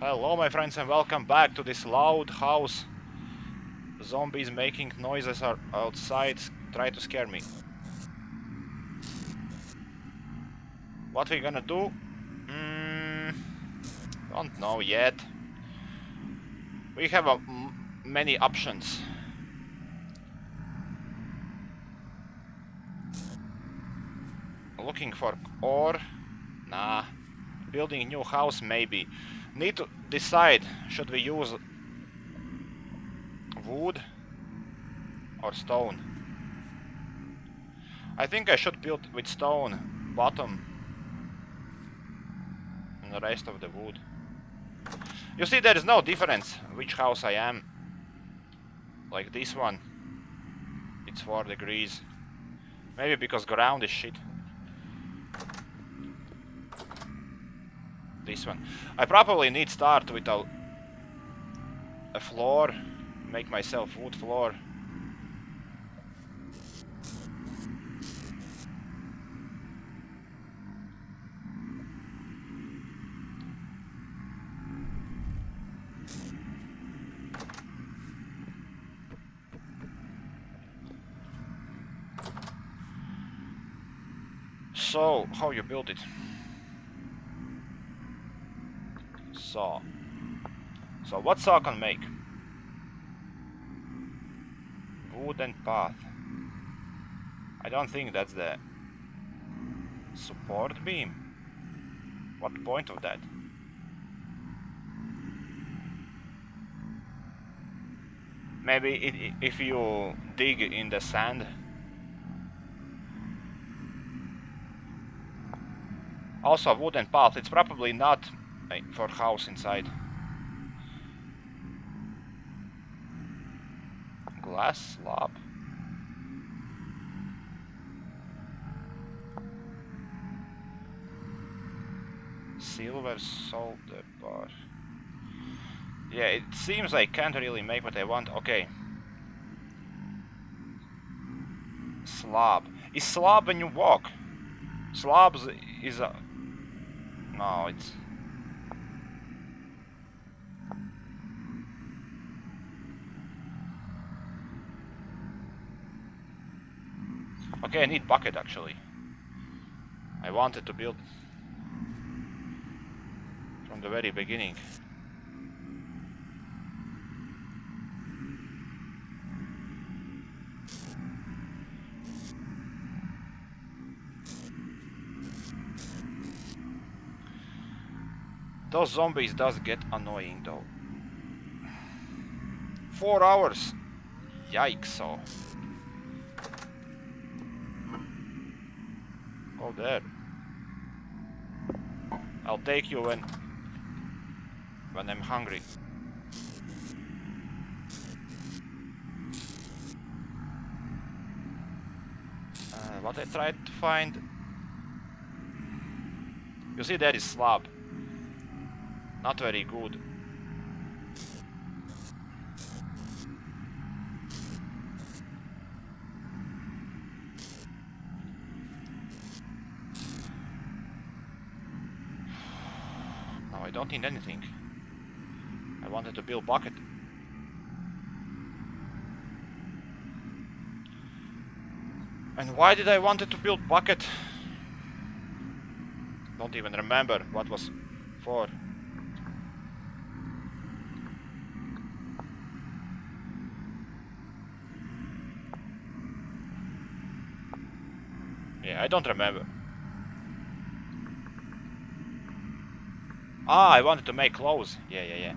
Hello my friends and welcome back to this loud house. Zombies making noises are outside, try to scare me. What we gonna do? Don't know yet. We have many options. Looking for ore? Nah. Building new house maybe. Need to decide, should we use wood or stone? I think I should build with stone bottom and the rest of the wood. You see, there is no difference which house I am. Like this one, it's 4 degrees. Maybe because ground is shit. This one. I probably need start with a floor. Make myself wood floor. So, how you build it? Saw. So what saw can make? Wooden path. I don't think that's the support beam. What point of that? Maybe if you dig in the sand. Also a wooden path, it's probably not for house inside. Glass slab. Silver solder bar. Yeah, it seems I can't really make what I want. Okay. Slab. Is slab when you walk? Slabs is a... No, it's... Okay, I need bucket actually. I wanted to build from the very beginning. Those zombies does get annoying though. 4 hours! Yikes, so. Go there. I'll take you when I'm hungry. What I tried to find... You see, there is slab. Not very good. No, I don't need anything. I wanted to build bucket. And why did I wanted to build bucket? Don't even remember what was for. Yeah, I don't remember. Ah, I wanted to make clothes. Yeah.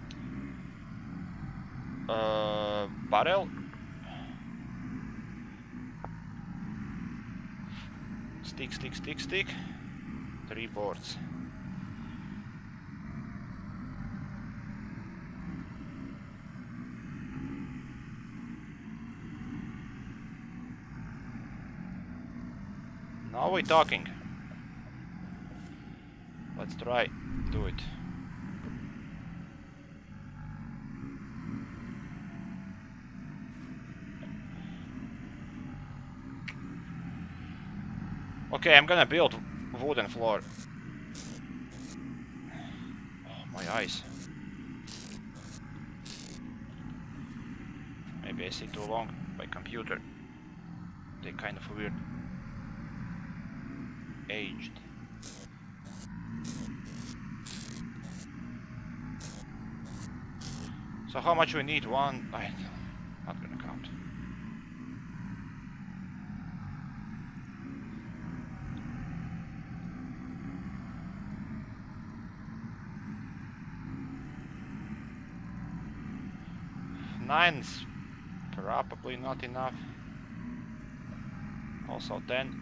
Barrel? Stick. 3 boards. Now we're talking. Let's try do it. Okay, I'm gonna build wooden floor. Oh My eyes. Maybe I see too long by computer. They're kind of weird. Aged. So how much we need? One... I'm not gonna count. Nine's probably not enough. Also 10.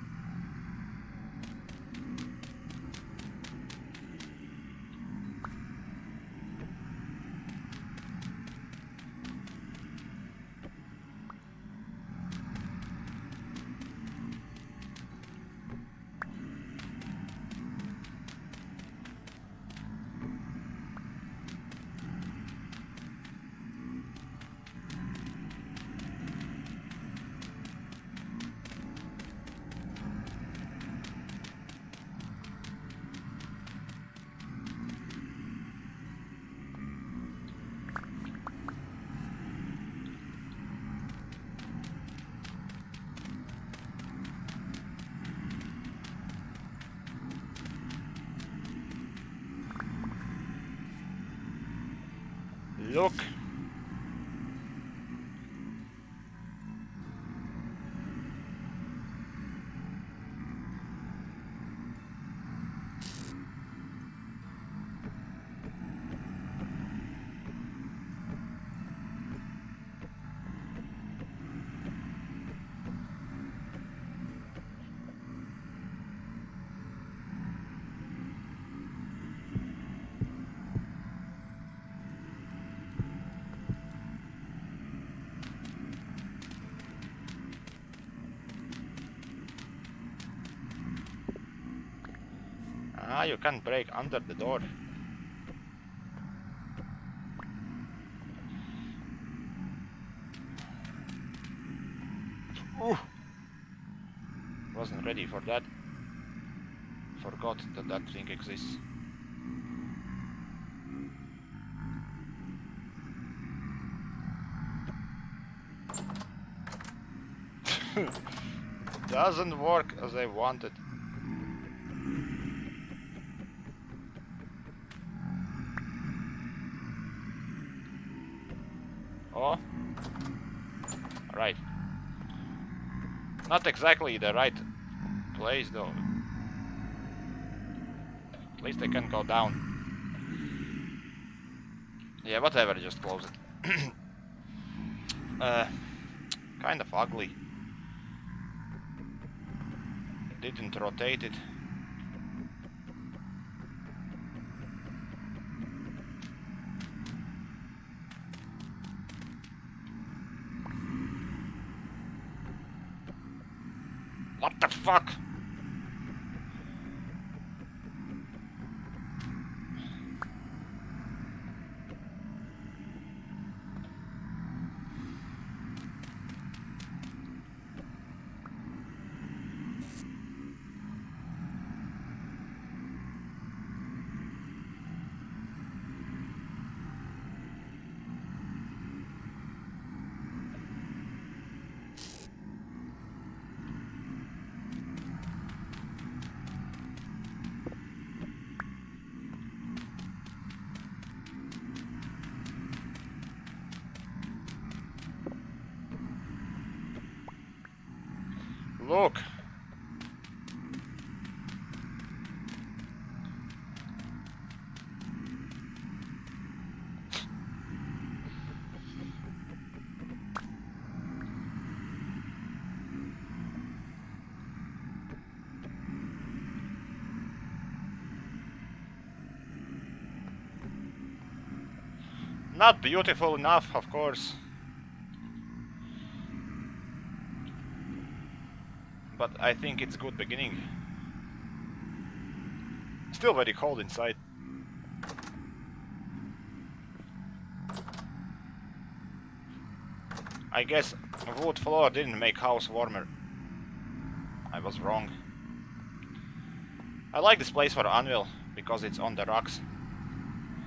Look. Ah, you can't break under the door. Ooh. Wasn't ready for that. Forgot that that thing exists. Doesn't work as I wanted. Oh, right. Not exactly the right place though. At least I can go down. Yeah, whatever, just close it. Kind of ugly. Didn't rotate it. What the fuck? Look. Not beautiful enough, of course. But I think it's good beginning. Still very cold inside. I guess wood floor didn't make house warmer. I was wrong. I like this place for anvil because it's on the rocks.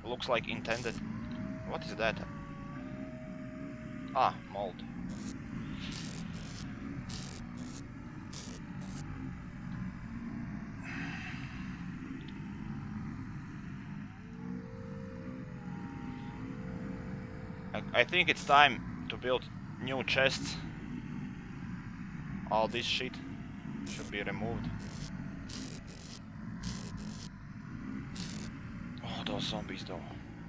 looks like intended. What is that? Ah, mold. I think it's time to build new chests. All this shit should be removed. Oh, those zombies though.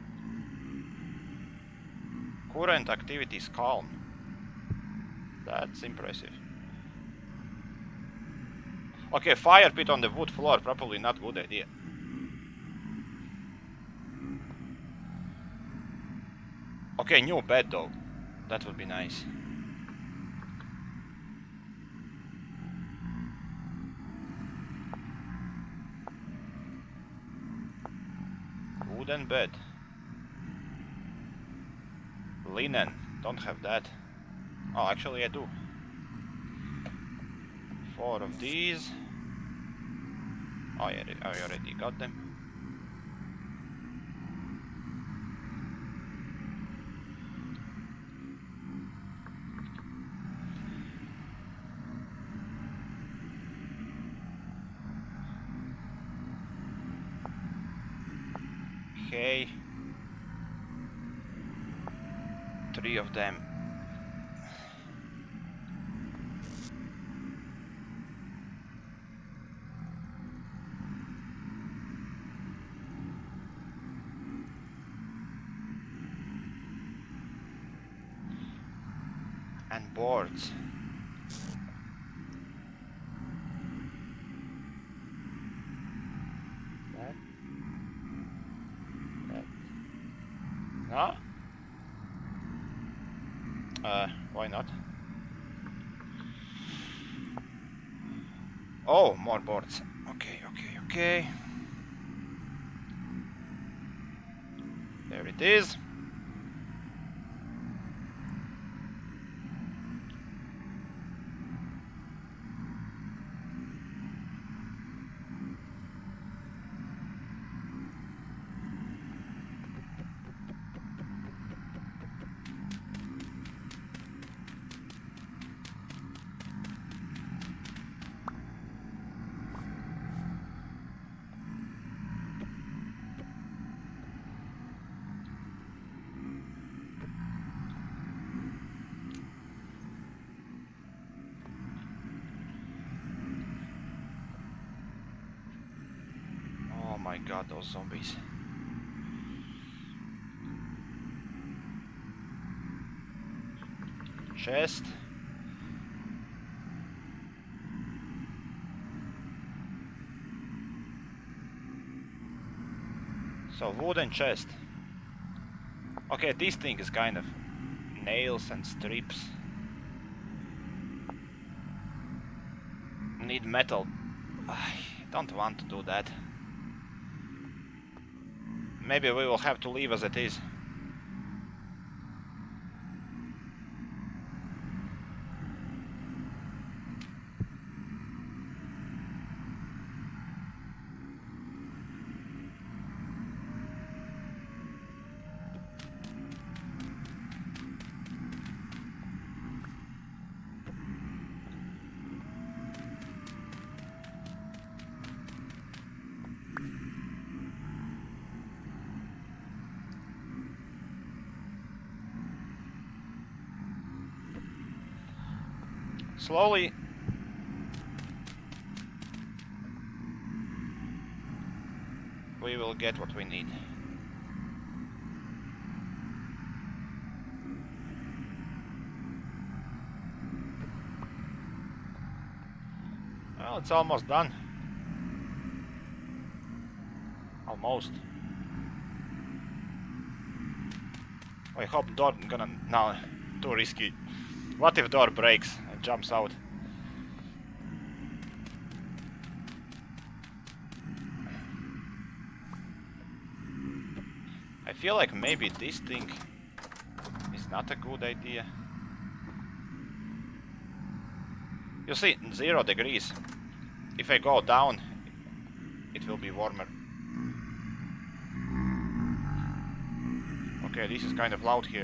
Current activity is calm. That's impressive. Okay, fire pit on the wood floor, probably not good idea. Okay, new bed though. That would be nice. Wooden bed. Linen. Don't have that. Oh, actually I do. 4 of these. Oh, yeah, I already got them. Okay. 3 of them. And boards. That. No? Why not? Oh, more boards. Okay. There it is. Oh my god, those zombies. Chest. So, wooden chest. Okay, this thing is kind of nails and strips. Need metal. I don't want to do that. Maybe we will have to leave as it is. Slowly. We will get what we need. Well, it's almost done. Almost. I hope door gonna... No, too risky. What if door breaks and jumps out? I feel like maybe this thing is not a good idea. You see, 0 degrees. If I go down, it will be warmer. Okay, this is kind of loud here.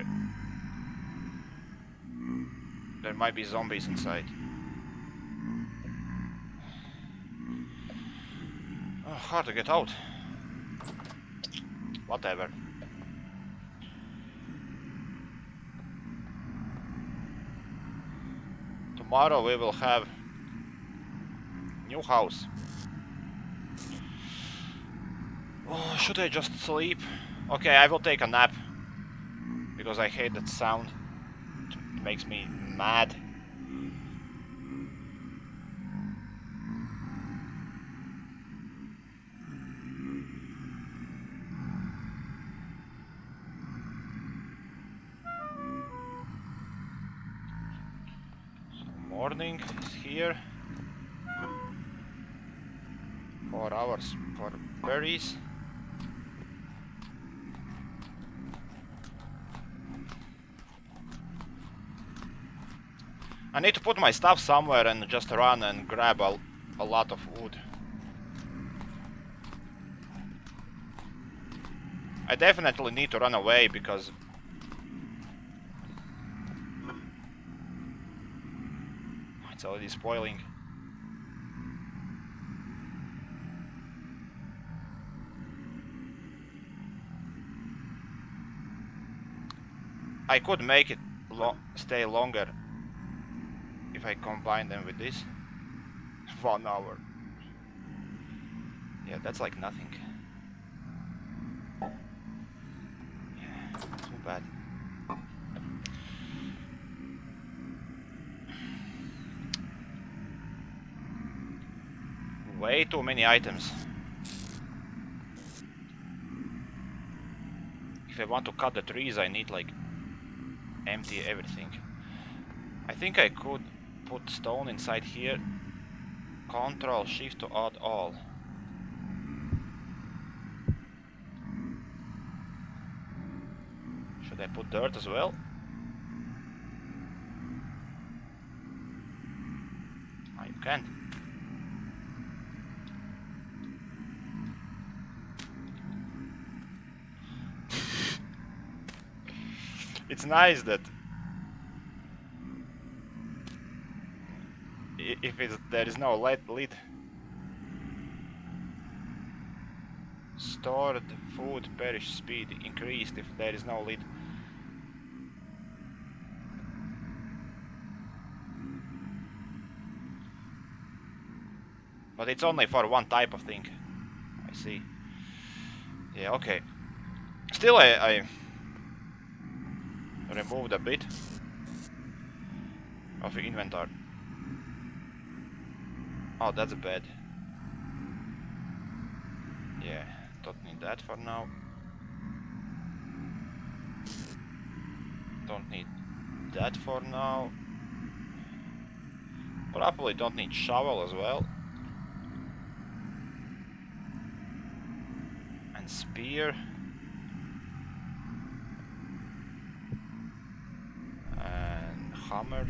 There might be zombies inside. Oh, hard to get out. Whatever. Tomorrow we will have new house. Oh, should I just sleep? Okay, I will take a nap. Because I hate that sound. It makes me mad. Morning is here. 4 hours for berries. I need to put my stuff somewhere and just run and grab a lot of wood. I definitely need to run away because it's already spoiling. I could make it stay longer if I combine them with this. 1 hour. Yeah, that's like nothing. Yeah, too bad. Way too many items. If I want to cut the trees, I need like empty everything. I think I could put stone inside here. Control Shift to add all. Should I put dirt as well? Oh, you can. It's nice that if there is no lid. Stored food perish speed increased if there is no lid. But it's only for one type of thing. I see. Yeah, okay. Still I removed a bit of the inventory. Oh, that's bad. Yeah, don't need that for now. Don't need that for now. Probably don't need shovel as well. And spear. And hammer.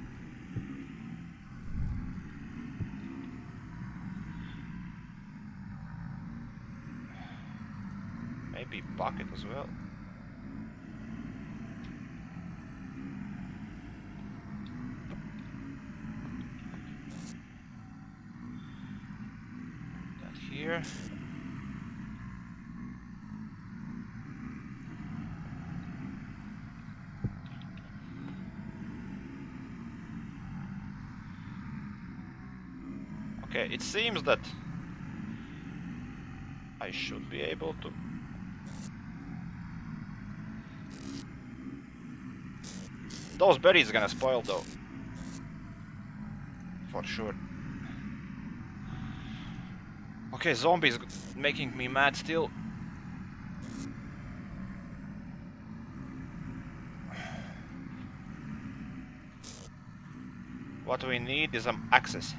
Maybe bucket as well. That here. Okay, it seems that I should be able to. Those berries are gonna spoil though. For sure. Okay, zombies making me mad still. What we need is some access.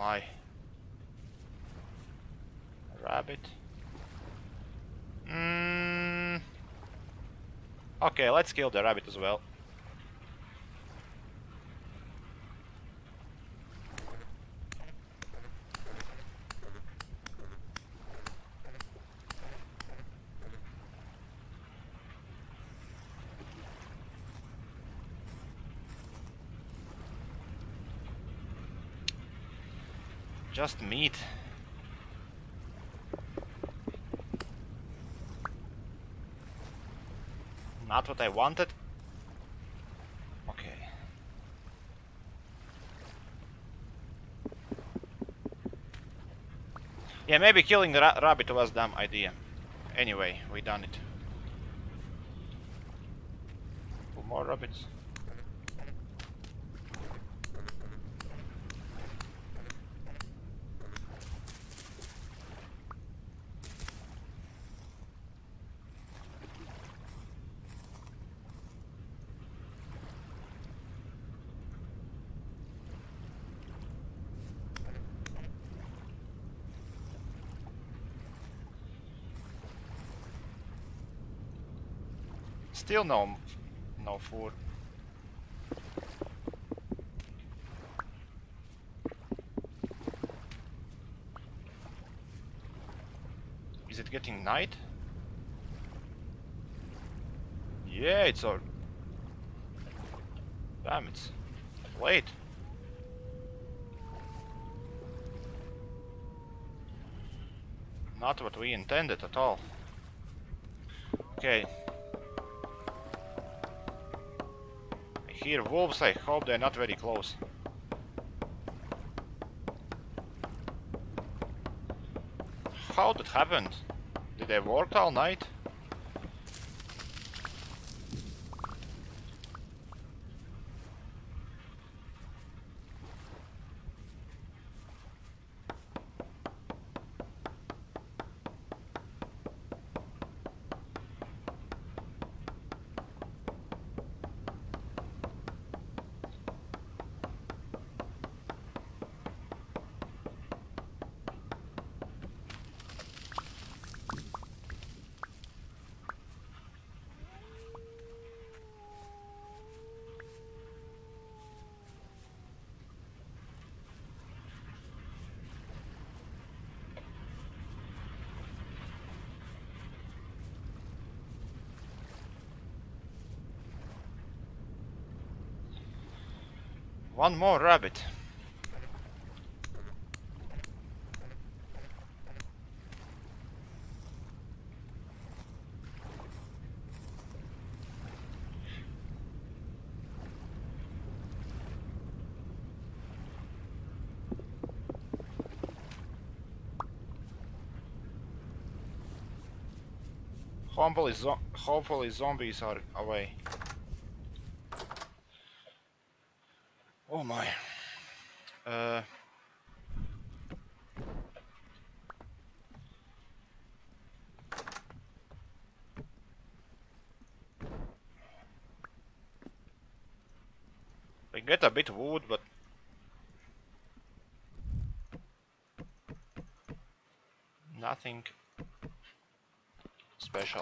my. Rabbit. Okay, let's kill the rabbit as well. Just meat. Not what I wanted. Okay. Yeah, maybe killing the rabbit was dumb idea. Anyway, we done it. 2 more rabbits. Still no food. Is it getting night? Yeah, it's all. Damn, it's late. Not what we intended at all. Okay. I hear wolves, I hope they're not very close. How that happened? Did they work all night? One more rabbit. Hopefully zombies are away. Oh my. We get a bit of wood, but nothing special.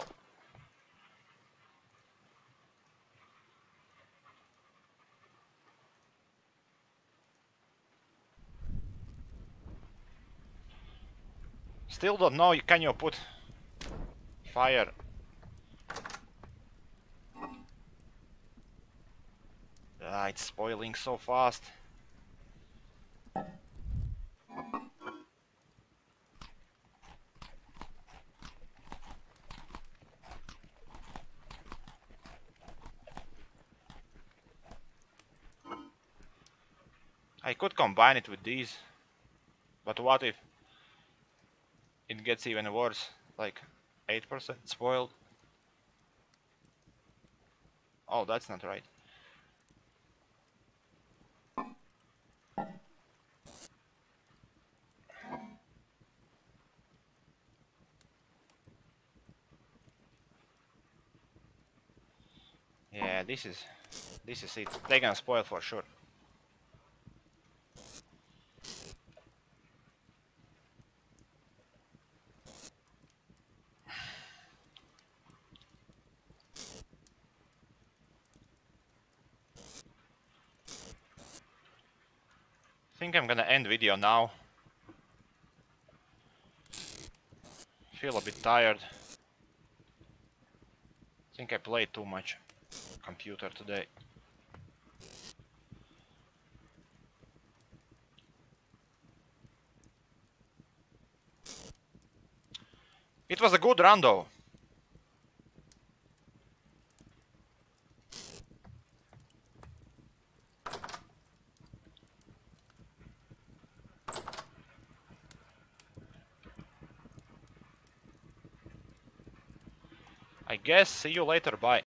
Still don't know, can you put fire? Ah, it's spoiling so fast. I could combine it with these, but what if it gets even worse, like 8% spoiled? Oh, that's not right. Yeah, this is it. They're gonna spoil for sure. think I'm gonna end video now. Feel a bit tired. Think I played too much computer today. It was a good run though. I guess see you later, bye.